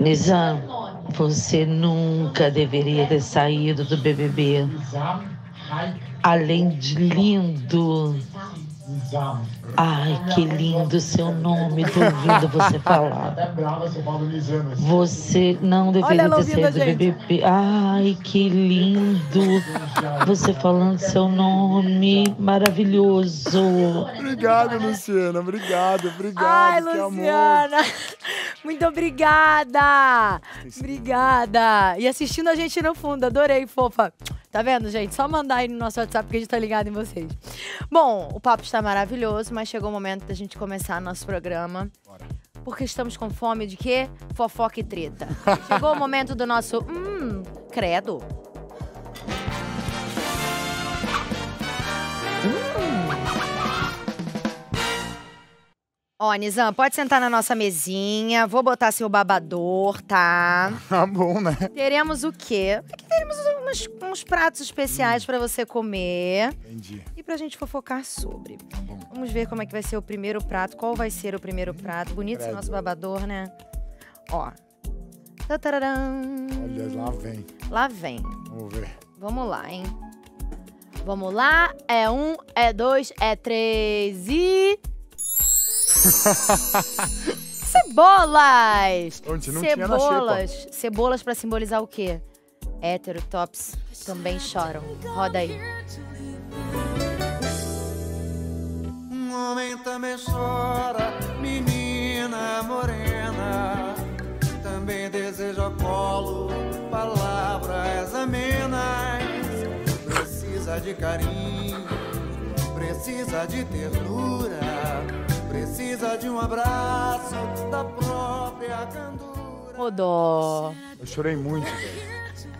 Nizam, você nunca deveria ter saído do BBB. Além de lindo. Ai, que lindo seu nome, tô ouvindo você falar. Você não deveria ter saído do BBB. Ai, que lindo. Você falando seu nome, maravilhoso. Obrigado, Luciana, obrigado. Ai, que Luciana, amor. muito obrigada. Obrigada. E assistindo a gente no fundo, adorei, fofa. Tá vendo, gente? Só mandar aí no nosso WhatsApp que a gente tá ligado em vocês. Bom, o papo está maravilhoso, mas chegou o momento da gente começar nosso programa. Bora. Porque estamos com fome de quê? Fofoca e treta. Chegou o momento do nosso credo. Ó, Nizam, pode sentar na nossa mesinha. Vou botar seu babador, tá? Tá bom, né? Teremos o quê? Aqui teremos uns pratos especiais pra você comer. Entendi. E pra gente fofocar sobre. Tá bom. Vamos ver como é que vai ser o primeiro prato. Qual vai ser o primeiro prato? Bonito esse nosso babador, né? Ó. Tataram. Olha, lá vem. Lá vem. Vamos ver. Vamos lá, hein? Vamos lá. É 1, é 2, é 3 e... Cebolas! Onde não tinha na xepa. Cebolas pra simbolizar o quê? Hétero, tops também choram. Roda aí. Um homem também chora, menina morena. Também deseja colo, palavras amenas. Precisa de carinho, precisa de ternura. Precisa de um abraço da própria candura. Rodó. Eu chorei muito, velho.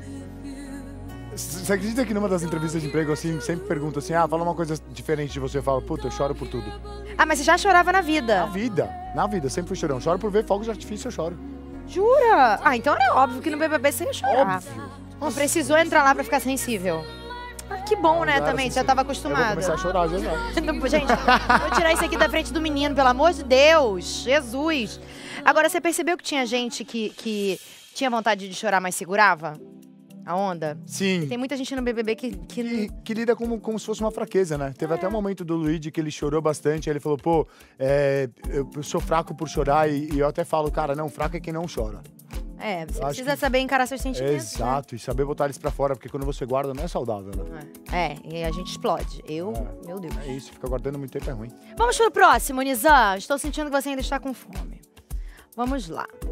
Você acredita que numa das entrevistas de emprego, assim, sempre pergunta assim, fala uma coisa diferente de você. Eu falo, puta, eu choro por tudo. Ah, mas você já chorava na vida? Na vida, sempre fui chorão. Choro por ver fogos de artifício, eu choro. Jura? Ah, então era óbvio que no BBB você ia chorar. Óbvio. Não precisou entrar lá pra ficar sensível. Ah, que bom, né, também, já tava Eu vou acostumada. começar a chorar já. Gente, vou tirar isso aqui da frente do menino, pelo amor de Deus, Jesus. Agora, você percebeu que tinha gente que tinha vontade de chorar, mas segurava a onda? Sim. Tem muita gente no BBB Que lida como se fosse uma fraqueza, né? Teve até um momento do Luigi que ele chorou bastante, aí ele falou, pô, eu sou fraco por chorar, e eu até falo, cara, não, fraco é quem não chora. É, você Eu acho precisa que- saber encarar seus sentimentos. Exato, e saber botar eles pra fora, porque quando você guarda não é saudável, né? Né? E a gente explode. Meu Deus. É isso, fica guardando muito tempo é ruim. Vamos pro próximo, Nizam. Estou sentindo que você ainda está com fome. Vamos lá.